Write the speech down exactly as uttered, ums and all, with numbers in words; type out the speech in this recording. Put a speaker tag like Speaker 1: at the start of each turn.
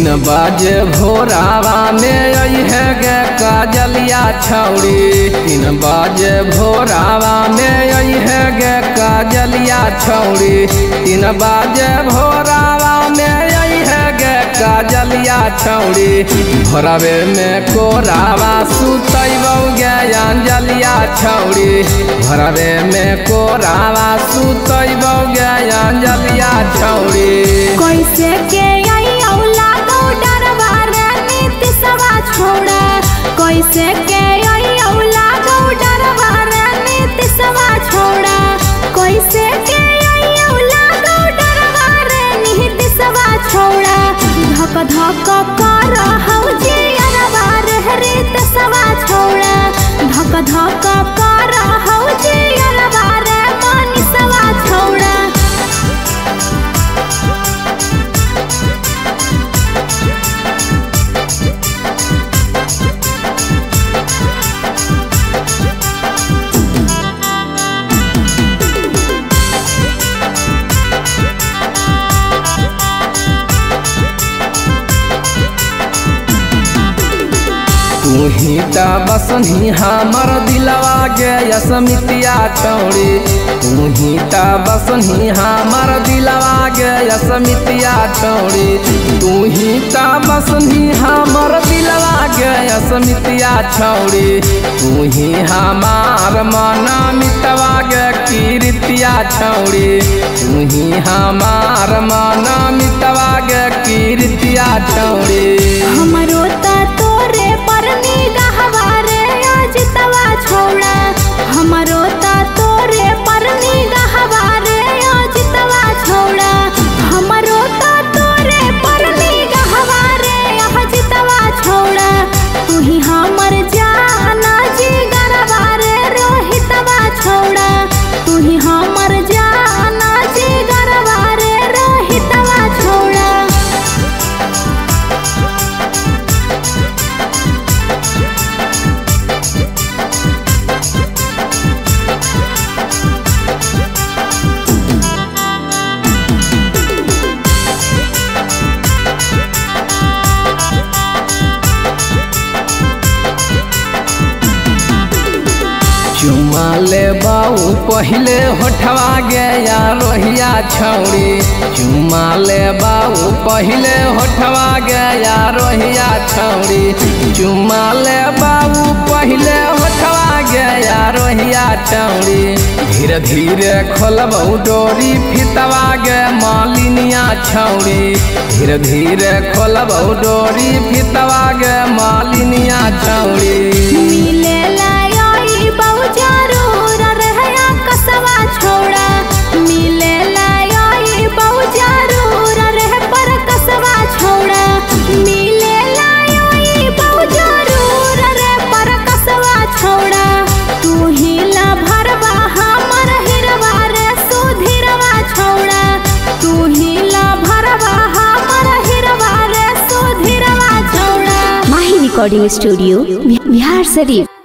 Speaker 1: तीन बजे भोरावा में आई है गे काजलिया छौड़ी। तीन बजे भोरावा में आई है गे काजलिया छौड़ी। तीन बजे भोरावा में आई है गे काजलिया छौड़ी। भोरावे में कोरावा सुतैबौ गे अंजलिया छौड़ी। भोरावे में कोरावा सुतैबौ गे अंजलिया छौड़ी।
Speaker 2: कैसे के छोड़ा कैसे के औला गौडरवा रे नीतिशवा छोड़ा। कैसे के औला गौडरवा रे नीतिशवा छोड़ा। धक धक कर हौजी अरवा रे नीतिशवा छोड़ा। धक धक कर हौजी अरवा रे मनीषवा छोड़ा।
Speaker 1: तू ही ता बसनी हमर दिलवा गे असमितिया छौड़ी। तू ही ता बसनी हमर दिलवा गे असमितिया छौड़ी। तू ही ता बसनी हमर दिलवा गे असमितिया छौड़ी। तू ही हमार मन मितवा गे कीर्तिया छौड़ी। तू ही हमार मन मितवा गे कीर्तिया छौड़ी।
Speaker 2: हमरो ता तोरे पर निगाहवा रे अजितवा छोड़ा। हमरो ता तोरे पर निगाहवा रे अजितवा छोड़ा। हमरो ता तोरे पर निगाहवा रे अजितवा छोड़ा। तू ही हमर जाना जिगरवा रे रोहितवा छोड़ा। तू ही हमर जाना जिगरवा रे रोहितवा छोड़ा।
Speaker 1: चुमा ले बाऊ पहले होठवा गे या रोहिया छौड़ी। चुमा ले बाऊ पहले होठवा गे या रोहिया छौड़ी। चुमा ले बाऊ पहले होठवा गे या रोहिया छौड़ी। धीरे धीरे खोलबौ डोरी फितवा गे मालिनिया छौड़ी। धीरे धीरे खोलबौ डोरी फितवा गे मालिनिया छौड़ी।
Speaker 2: जरूर रहया कसवा छोड़ा। मिले लाई बहु जरूर रह पर कसवा छोड़ा। मिले लाई बहु जरूर रह पर कसवा छोड़ा। तू ही ला भरवा हमर हिरवा रे सुधीरवा छोड़ा। तू ही ला भरवा हमर हिरवा रे सुधीरवा छोड़ा।
Speaker 3: माही रिकॉर्डिंग स्टूडियो बिहार शरीफ।